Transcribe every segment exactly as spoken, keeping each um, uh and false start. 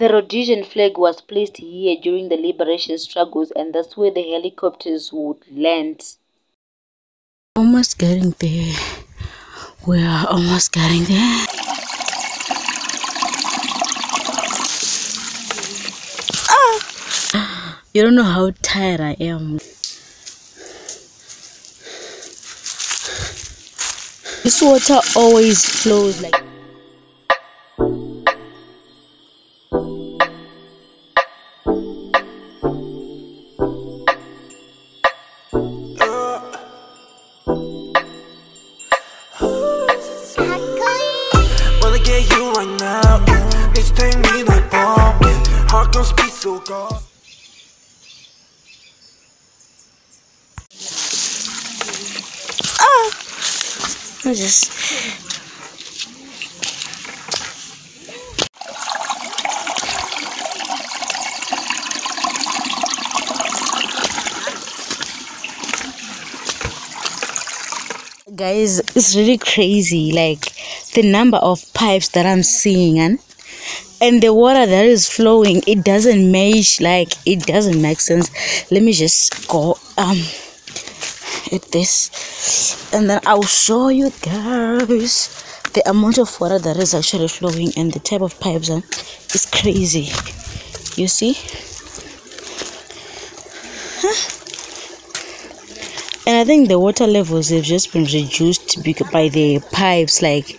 The Rhodesian flag was placed here during the liberation struggles, and that's where the helicopters would land. Almost getting there. We are almost getting there. Ah! You don't know how tired I am. This water always flows like I just guys, it's really crazy, like the number of pipes that I'm seeing, and and the water that is flowing, it doesn't mesh, like it doesn't make sense. Let me just go um at this, and then I'll show you guys the amount of water that is actually flowing and the type of pipes, and it's crazy. You see? Huh? And I think the water levels have just been reduced by the pipes, like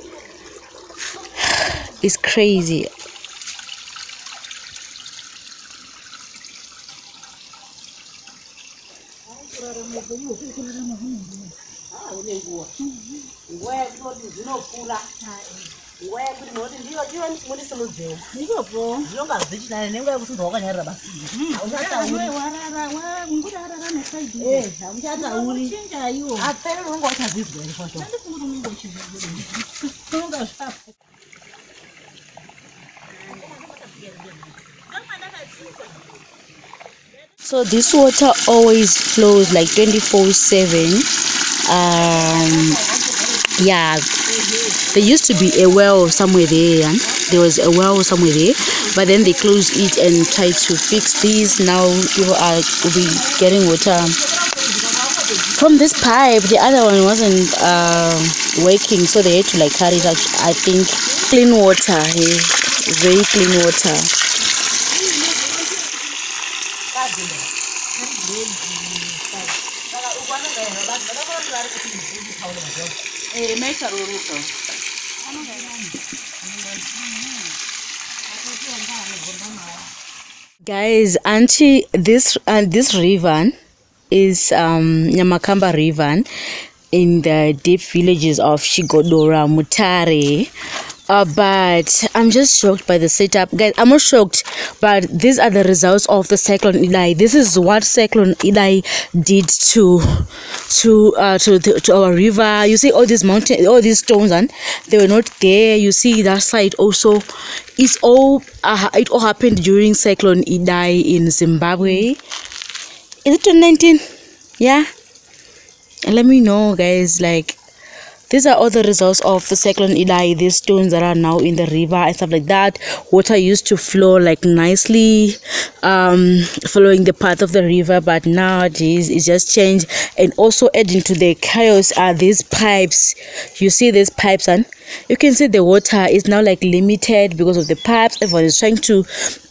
it's crazy. So this water always flows like twenty-four seven. Um yeah, there used to be a well somewhere there, and there was a well somewhere there, but then they closed it and tried to fix this. Now people are will be getting water from this pipe. The other one wasn't uh, working, so they had to like carry it out. I think clean water, hey, very clean water. Guys, auntie, this and uh, this river is um Nyamakamba River in the deep villages of Chigodora, Mutare. Uh, but I'm just shocked by the setup, guys. I'm not shocked, but these are the results of the Cyclone Idai. This is what Cyclone Idai did to to uh to the, to our river. You see all these mountains, all these stones, and they were not there. You see that side also. It's all uh, it all happened during Cyclone Idai in Zimbabwe. Is it twenty nineteen? Yeah. And let me know, guys, like these are all the results of the Cyclone Idai. These stones that are now in the river and stuff like that. Water used to flow like nicely, um, following the path of the river, but nowadays it's just changed. And also adding to the chaos are these pipes. You see these pipes, and you can see the water is now like limited because of the pipes. Everyone is trying to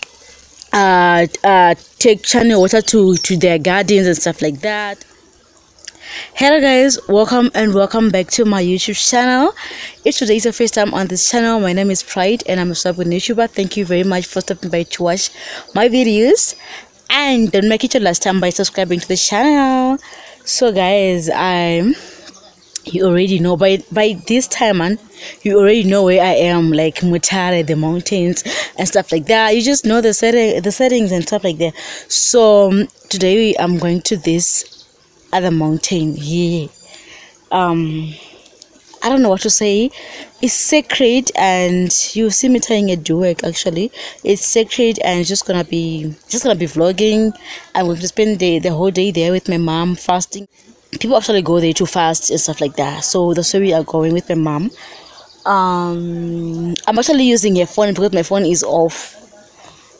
uh, uh, take channel water to to their gardens and stuff like that. Hello guys, welcome and welcome back to my YouTube channel. If today is your first time on this channel, my name is Pride and I'm a stubborn YouTuber. Thank you very much for stopping by to watch my videos, and don't make it your last time by subscribing to the channel. So guys, I'm you already know by by this time, man, you already know where I am, like Mutare, the mountains and stuff like that. You just know the setting, the settings and stuff like that. So um, today I'm going to this other mountain here. um I don't know what to say. It's sacred, and you see me tying a duet. Actually, it's sacred, and it's just gonna be just gonna be vlogging. I'm going to spend the, the whole day there with my mom, fasting. People actually go there to fast and stuff like that, so that's where we are going with my mom. um I'm actually using a phone because my phone is off.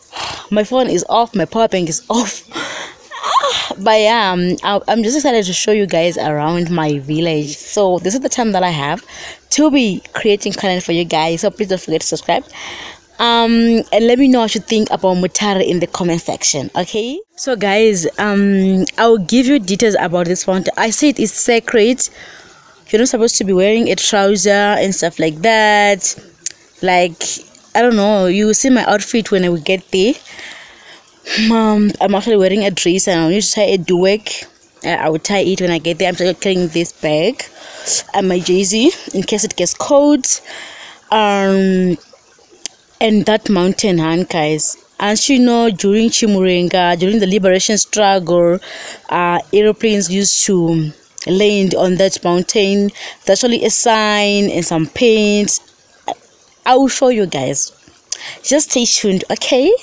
My phone is off, my power bank is off. But yeah, um, I- I'm just excited to show you guys around my village. So this is the time that I have to be creating content for you guys. So please don't forget to subscribe. Um, and let me know what you think about Mutare in the comment section. Okay. So guys, um, I'll give you details about this fountain. I said it's sacred. You're not supposed to be wearing a trouser and stuff like that. Like, I don't know. You will see my outfit when I will get there. Um, I'm actually wearing a dress and I need to tie a duwek. Uh, I will tie it when I get there. I'm just carrying this bag and my jersey in case it gets cold. Um, and that mountain, hand guys. As you know, during Chimurenga, during the liberation struggle, uh, aeroplanes used to land on that mountain. There's actually a sign and some paint. I will show you guys. Just stay tuned, okay?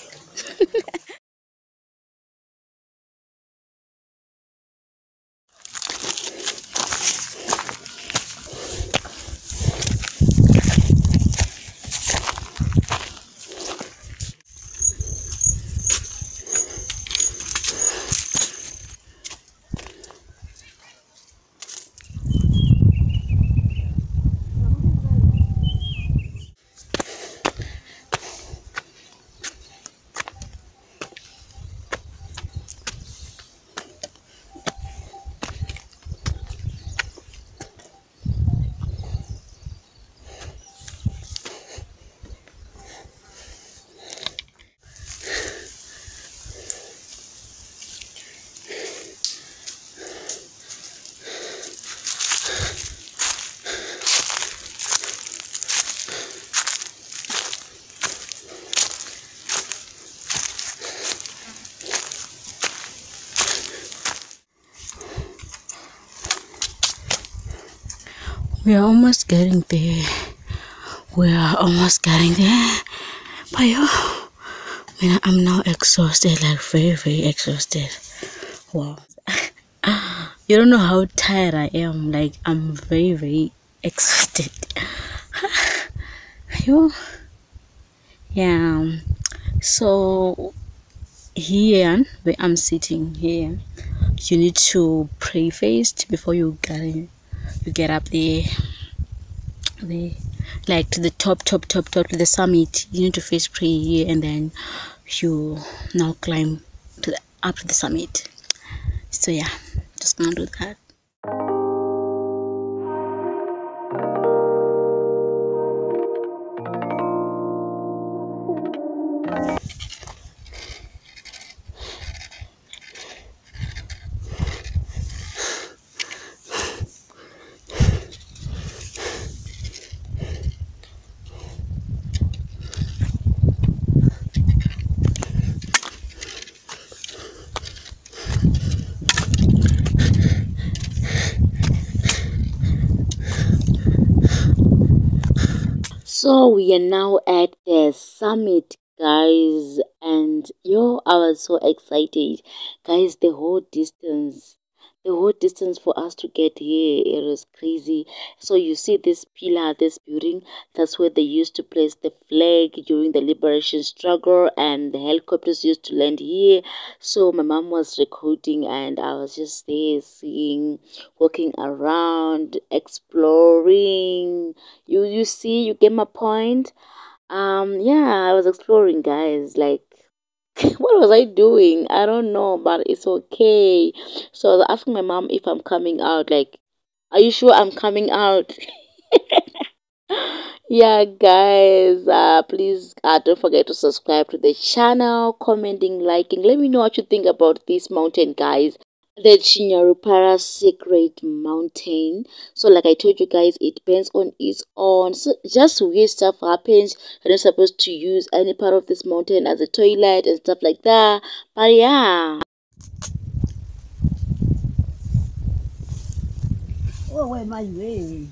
We are almost getting there. We are almost getting there. But yo, man, I'm now exhausted, like very, very exhausted. Wow. You don't know how tired I am. Like, I'm very, very exhausted. Yo. Yeah. So, here, where I'm sitting here, you need to pray first before you get in. You get up there, there, like to the top, top, top, top, to the summit. You need to first pray here, and then you now climb to the up to the summit. So yeah, just gonna do that. So we are now at the summit, guys, and yo, I was so excited, guys. The whole distance, the whole distance for us to get here, it was crazy. So you see this pillar, this building, that's where they used to place the flag during the liberation struggle, and the helicopters used to land here. So my mom was recording, and I was just there seeing, walking around, exploring. You you see, you get my point. Um, yeah, I was exploring, guys. Like, what was I doing? I don't know, but it's okay. So I was asking my mom if I'm coming out. Like, are you sure I'm coming out? Yeah, guys, uh please, uh, don't forget to subscribe to the channel, commenting, liking. Let me know what you think about this mountain, guys. The Chinyarupara Sacred Mountain. So like I told you guys, it depends on its own. So just weird stuff happens. You're not supposed to use any part of this mountain as a toilet and stuff like that. But yeah. Oh, where my way?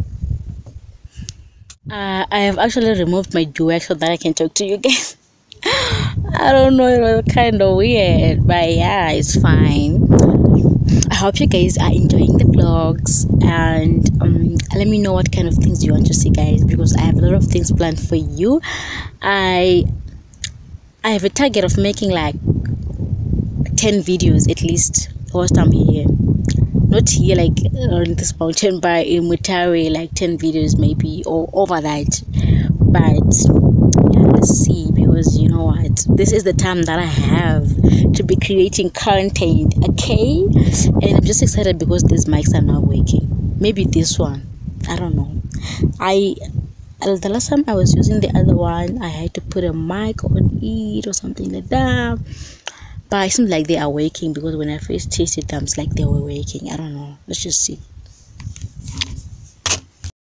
Uh, I have actually removed my duet so that I can talk to you guys. I don't know, it was kind of weird, but yeah, it's fine. I hope you guys are enjoying the vlogs, and um, let me know what kind of things you want to see, guys, because I have a lot of things planned for you. I I have a target of making like ten videos at least whilst I'm here. Not here like on this mountain, but in Mutare, like ten videos maybe, or over that. But yeah, let's see, because you know what, this is the time that I have to be creating content, okay? And I'm just excited because these mics are now working. Maybe this one, I don't know. I the last time I was using the other one, I had to put a mic on it or something like that. But it seems like they are working, because when I first tasted them, it's like they were working. I don't know. Let's just see.